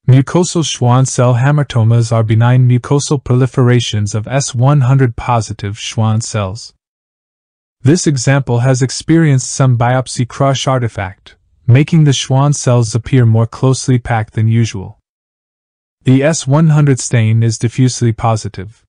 Mucosal Schwann cell hamartomas are benign mucosal proliferations of S100 positive Schwann cells. This example has experienced some biopsy crush artifact, making the Schwann cells appear more closely packed than usual. The S100 stain is diffusely positive.